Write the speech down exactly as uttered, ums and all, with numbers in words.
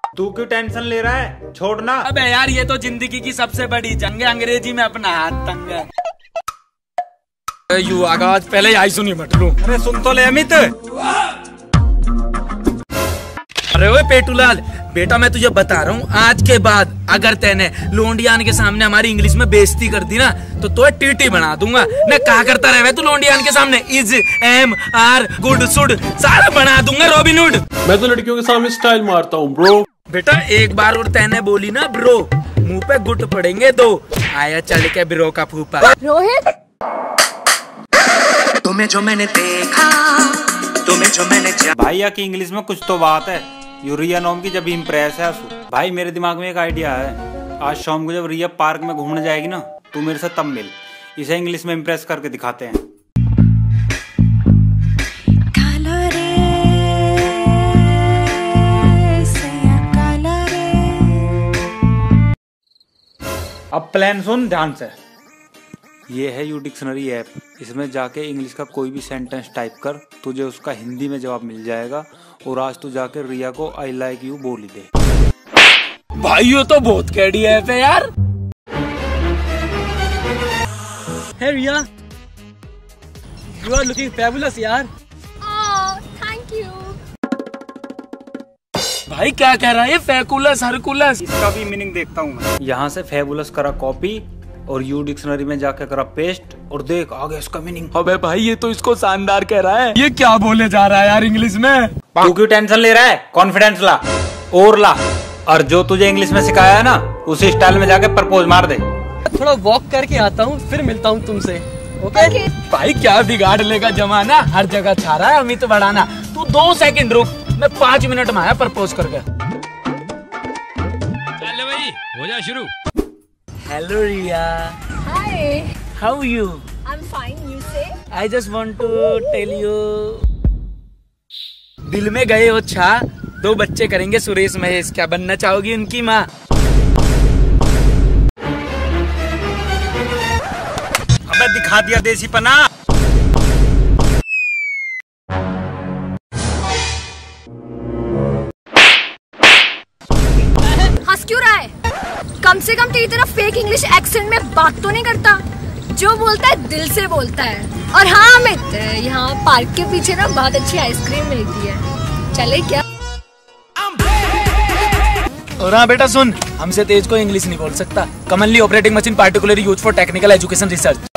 तू क्यों टेंशन ले रहा है, छोड़ना। अबे यार ये तो जिंदगी की सबसे बड़ी जंग है, अंग्रेजी में अपना हाथ तंग है। यू आगाज पहले आई सुनी मत लू। अरे सुन तो ले अमित। अरे ओए पेटूलाल बेटा, मैं तुझे बता रहा हूँ, आज के बाद अगर तैने लोंडियान के सामने हमारी इंग्लिश में बेइज्जती कर दी ना तो तो टीटी बना दूंगा। न कहा करता रहे तू लोंडियान के सामने इज एम आर गुड सुड सारा बना दूंगा रॉबिन हुड। मैं तो लड़कियों के सामने स्टाइल मारता हूँ ब्रो। बेटा एक बार और तैने बोली ना ब्रो, मुंह पे गुट पड़ेंगे दो। आया चल के ब्रो का फूफा। रोहित तुम्हें जो मैंने देखा, तुम्हें जो मैंने भैया की इंग्लिश में कुछ तो बात है। यू रिया नॉम की जब इम्प्रेस है भाई। मेरे दिमाग में एक आइडिया है, आज शाम को जब रिया पार्क में घूमने जाएगी ना तू मेरे से तब मिल, इसे इंग्लिश में इम्प्रेस करके दिखाते हैं। अब प्लान सुन ध्यान से। ये है यू डिक्शनरी ऐप, इसमें जाके इंग्लिश का कोई भी सेंटेंस टाइप कर, तुझे उसका हिंदी में जवाब मिल जाएगा। और आज तू जाकर रिया को आई लाइक यू बोल ही दे। भाई ये तो बहुत कैडी ऐप है यार। Hey Riya, you are looking fabulous यार। Oh thank you. भाई क्या कह रहा है फैकुलस हरकुलस? इसका भी मीनिंग देखता हूँ मैं। यहाँ से फैबुलस करा कॉपी और यू डिक्शनरी में जाके करा पेस्ट और देख आगे इसका मीनिंग। अबे भाई ये तो इसको शानदार कह रहा है। ये क्या बोले जा रहा है यार इंग्लिश में? तू क्यों टेंशन ले रहा है, कॉन्फिडेंस ला और ला। और जो तुझे इंग्लिश में सिखाया है ना उसी स्टाइल में जाके प्रपोज मार दे। थोड़ा वॉक करके आता हूँ फिर मिलता हूँ तुमसे। Okay okay? भाई क्या बिगाड़ लेगा जमाना, हर जगह छा रहा है अमित बढ़ाना। तू दो सेकंड रुक, मैं पाँच मिनट में आया प्रपोज करके। चल भाई हो जा शुरू। Hello Riya. Hi. How you? I am fine, you say? I just want to tell you, दिल में गए हो छा, दो बच्चे करेंगे सुरेश महेश, क्या बनना चाहोगी उनकी माँ? अबे दिखा दिया देसी पना। हंस क्यों रहा है? कम से कम तेरी तरह फेक इंग्लिश एक्सेंट में बात तो नहीं करता। जो बोलता है दिल से बोलता है। और हाँ अमित, यहाँ पार्क के पीछे ना बहुत अच्छी आइसक्रीम मिलती है, चले क्या? और हाँ बेटा सुन, हमसे तेज को इंग्लिश नहीं बोल सकता। Commonly operating machine particularly used for technical education research.